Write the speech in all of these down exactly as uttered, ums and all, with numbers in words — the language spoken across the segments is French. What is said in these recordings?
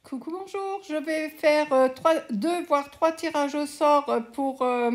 Coucou, bonjour. Je vais faire euh, trois, deux voire trois tirages au sort euh, pour euh,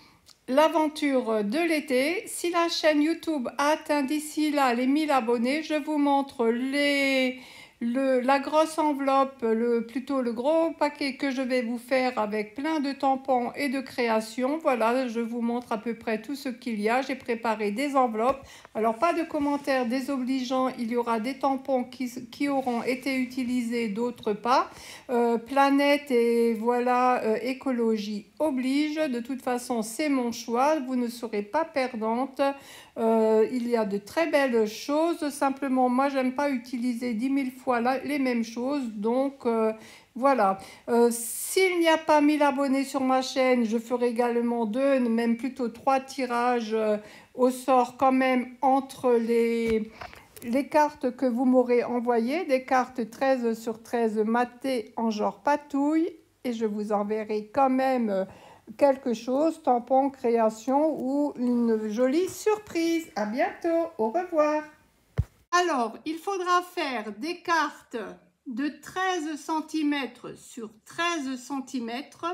l'aventure de l'été. Si la chaîne YouTube a atteint d'ici là les mille abonnés, je vous montre les, le, la grosse enveloppe, le, plutôt le gros paquet que je vais vous faire avec plein de tampons et de créations. Voilà, je vous montre à peu près tout ce qu'il y a. J'ai préparé des enveloppes. Alors, pas de commentaires désobligeants. Il y aura des tampons qui, qui auront été utilisés, d'autres pas. Euh, planète et voilà, euh, écologie oblige. De toute façon, c'est mon choix. Vous ne serez pas perdante. Euh, il y a de très belles choses. Simplement, moi, j'aime pas utiliser dix mille fois la, les mêmes choses. Donc, euh, voilà. Euh, s'il n'y a pas mille abonnés sur ma chaîne, je ferai également deux, même plutôt trois tirages euh, au sort quand même entre les, les cartes que vous m'aurez envoyées. Des cartes treize sur treize matées en genre patouille. Et je vous enverrai quand même euh, quelque chose, tampon, création ou une jolie surprise. À bientôt, au revoir. Alors, il faudra faire des cartes de treize centimètres sur treize centimètres.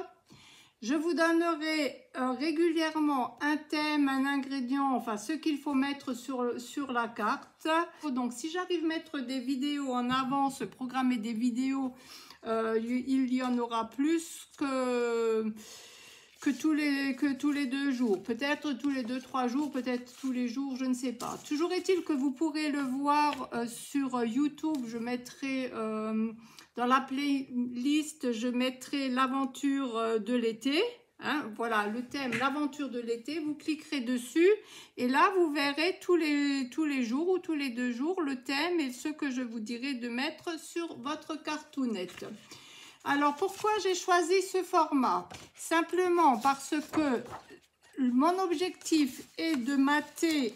Je vous donnerai euh, régulièrement un thème, un ingrédient, enfin ce qu'il faut mettre sur, sur la carte. Donc si j'arrive à mettre des vidéos en avance, programmer des vidéos, euh, il y en aura plus que... Que tous, les, que tous les deux jours, peut-être tous les deux, trois jours, peut-être tous les jours, je ne sais pas. Toujours est-il que vous pourrez le voir euh, sur YouTube. Je mettrai euh, dans la playlist, je mettrai l'aventure euh, de l'été. Hein, voilà, le thème, l'aventure de l'été. Vous cliquerez dessus et là, vous verrez tous les, tous les jours ou tous les deux jours le thème et ce que je vous dirai de mettre sur votre cartoonette. Alors, pourquoi j'ai choisi ce format? Simplement parce que mon objectif est de mater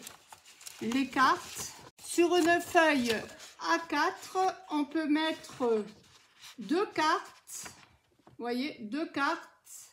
les cartes. Sur une feuille A quatre, on peut mettre deux cartes. Vous voyez, deux cartes.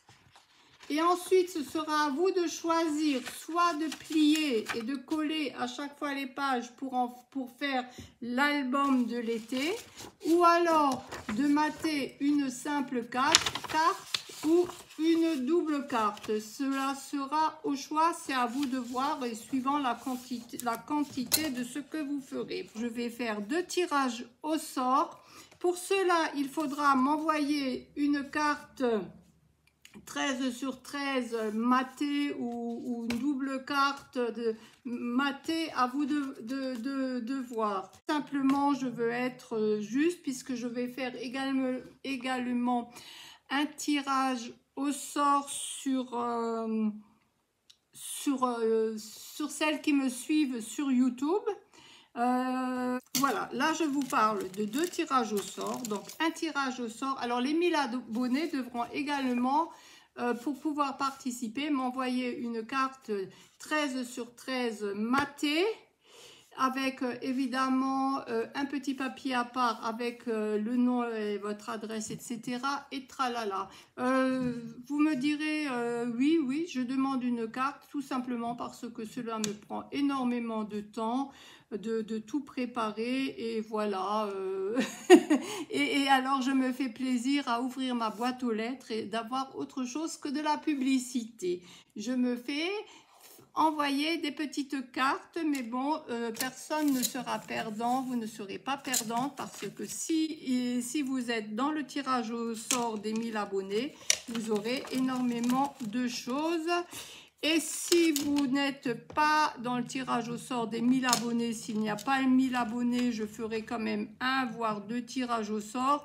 Et ensuite, ce sera à vous de choisir soit de plier et de coller à chaque fois les pages pour, en, pour faire l'album de l'été, ou alors de mater une simple carte, carte ou une double carte. Cela sera au choix, c'est à vous de voir et suivant la quantité, la quantité de ce que vous ferez. Je vais faire deux tirages au sort. Pour cela, il faudra m'envoyer une carte treize sur treize maté ou, ou une double carte de maté, à vous de, de, de, de voir. Simplement, je veux être juste puisque je vais faire également, également un tirage au sort sur, euh, sur, euh, sur celles qui me suivent sur YouTube. Euh, voilà, là je vous parle de deux tirages au sort, donc un tirage au sort. Alors les mille abonnés devront également, euh, pour pouvoir participer, m'envoyer une carte treize sur treize matée, avec euh, évidemment euh, un petit papier à part avec euh, le nom et votre adresse, et cetera. Et tralala. Euh, vous me direz, euh, oui, oui, je demande une carte, tout simplement parce que cela me prend énormément de temps de, de tout préparer. Et voilà. Euh et, et alors, je me fais plaisir à ouvrir ma boîte aux lettres et d'avoir autre chose que de la publicité. Je me fais envoyer des petites cartes, mais bon, euh, personne ne sera perdant, vous ne serez pas perdante, parce que si, si vous êtes dans le tirage au sort des mille abonnés, vous aurez énormément de choses. Et si vous n'êtes pas dans le tirage au sort des mille abonnés, s'il n'y a pas mille abonnés, je ferai quand même un voire deux tirages au sort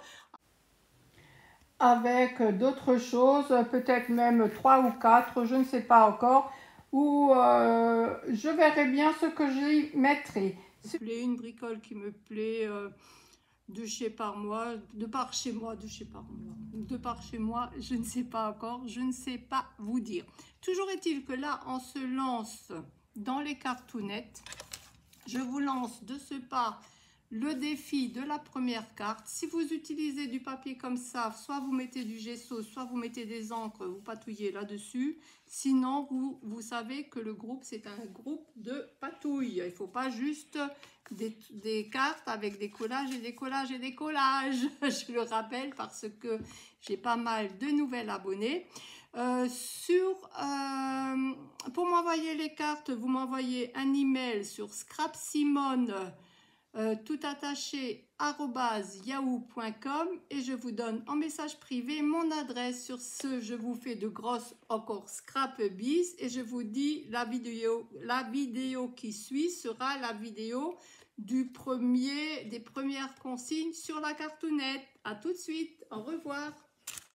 avec d'autres choses, peut-être même trois ou quatre, je ne sais pas encore, où euh, je verrai bien ce que j'y mettrai. Une bricole qui me plaît euh, de chez par moi, de par chez moi, de chez par moi, de par chez moi, je ne sais pas encore, je ne sais pas vous dire. Toujours est-il que là, on se lance dans les cartoonettes. Je vous lance de ce pas le défi de la première carte. Si vous utilisez du papier comme ça, soit vous mettez du gesso, soit vous mettez des encres, vous patouillez là-dessus. Sinon, vous, vous savez que le groupe, c'est un groupe de patouille. Il ne faut pas juste des, des cartes avec des collages et des collages et des collages. Je le rappelle parce que j'ai pas mal de nouvelles abonnés. Euh, sur, euh, pour m'envoyer les cartes, vous m'envoyez un email sur scrapsimone. Euh, tout attaché arobase yahoo point com et je vous donne en message privé mon adresse. Sur ce, je vous fais de grosses encore scrap bis et je vous dis la vidéo, la vidéo qui suit sera la vidéo du premier, des premières consignes sur la cartoonette. À tout de suite, au revoir.